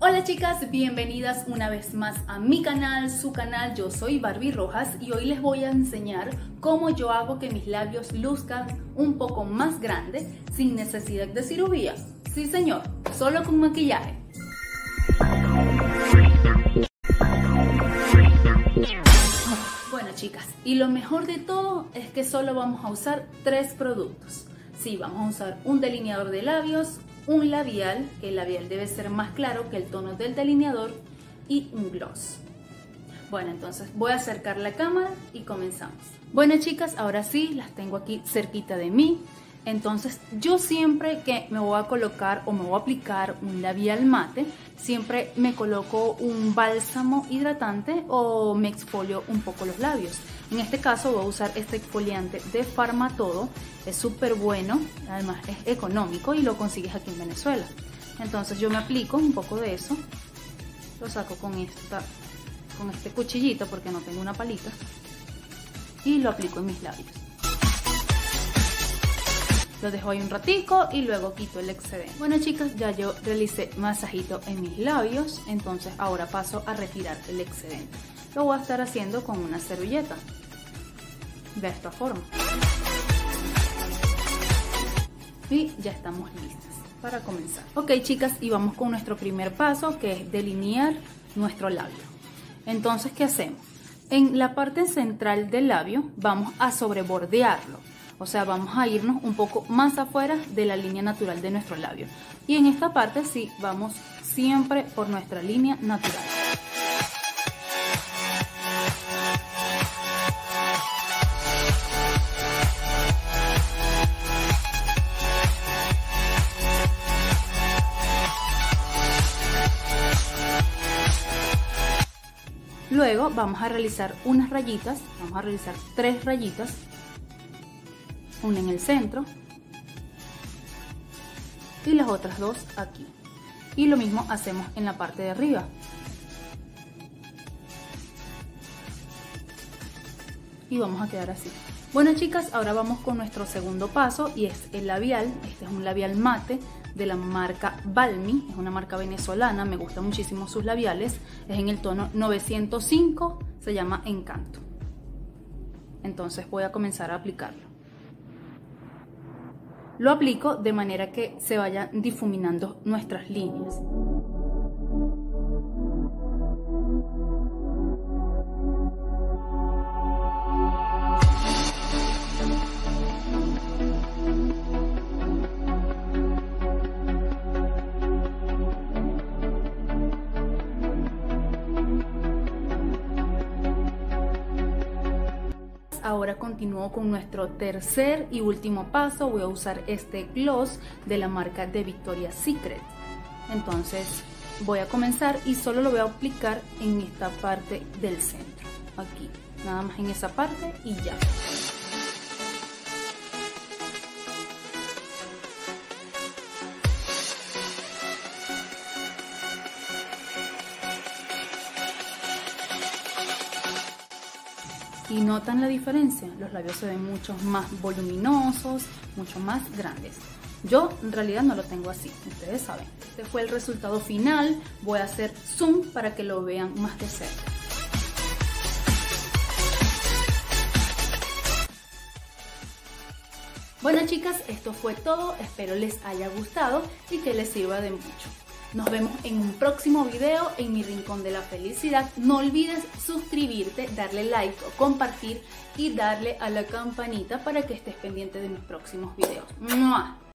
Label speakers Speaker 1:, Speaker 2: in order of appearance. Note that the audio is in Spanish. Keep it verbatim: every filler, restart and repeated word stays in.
Speaker 1: Hola chicas, bienvenidas una vez más a mi canal, su canal. Yo soy Barbie Rojas y hoy les voy a enseñar cómo yo hago que mis labios luzcan un poco más grandes sin necesidad de cirugía. Sí señor, solo con maquillaje. Bueno chicas, y lo mejor de todo es que solo vamos a usar tres productos. Sí, vamos a usar un delineador de labios, un labial, que el labial debe ser más claro que el tono del delineador, y un gloss. Bueno, entonces voy a acercar la cámara y comenzamos. Bueno chicas, ahora sí, las tengo aquí cerquita de mí. Entonces yo siempre que me voy a colocar o me voy a aplicar un labial mate, siempre me coloco un bálsamo hidratante o me exfolio un poco los labios. En este caso voy a usar este exfoliante de Farmatodo, es súper bueno, además es económico y lo consigues aquí en Venezuela. Entonces yo me aplico un poco de eso, lo saco con, esta, con este cuchillito porque no tengo una palita y lo aplico en mis labios. Lo dejo ahí un ratico y luego quito el excedente. Bueno chicas, ya yo realicé masajito en mis labios, entonces ahora paso a retirar el excedente. Lo voy a estar haciendo con una servilleta, de esta forma. Y ya estamos listas para comenzar. Ok chicas, y vamos con nuestro primer paso, que es delinear nuestro labio. Entonces, ¿qué hacemos? En la parte central del labio vamos a sobrebordearlo. O sea, vamos a irnos un poco más afuera de la línea natural de nuestro labio. Y en esta parte sí, vamos siempre por nuestra línea natural. Luego vamos a realizar unas rayitas, vamos a realizar tres rayitas. Una en el centro y las otras dos aquí, y lo mismo hacemos en la parte de arriba. Y vamos a quedar así. Bueno chicas, ahora vamos con nuestro segundo paso y es el labial. Este es un labial mate de la marca Balmy, es una marca venezolana, me gustan muchísimo sus labiales, es en el tono novecientos cinco, se llama Encanto. Entonces voy a comenzar a aplicarlo. Lo aplico de manera que se vayan difuminando nuestras líneas. Ahora continúo con nuestro tercer y último paso. Voy a usar este gloss de la marca de Victoria's Secret. Entonces voy a comenzar y solo lo voy a aplicar en esta parte del centro, aquí, nada más en esa parte y ya. Y notan la diferencia, los labios se ven mucho más voluminosos, mucho más grandes. Yo en realidad no lo tengo así, ustedes saben. Este fue el resultado final, voy a hacer zoom para que lo vean más de cerca. Bueno chicas, esto fue todo, espero les haya gustado y que les sirva de mucho. Nos vemos en un próximo video en mi rincón de la felicidad. No olvides suscribirte, darle like o compartir y darle a la campanita para que estés pendiente de mis próximos videos. ¡Mua!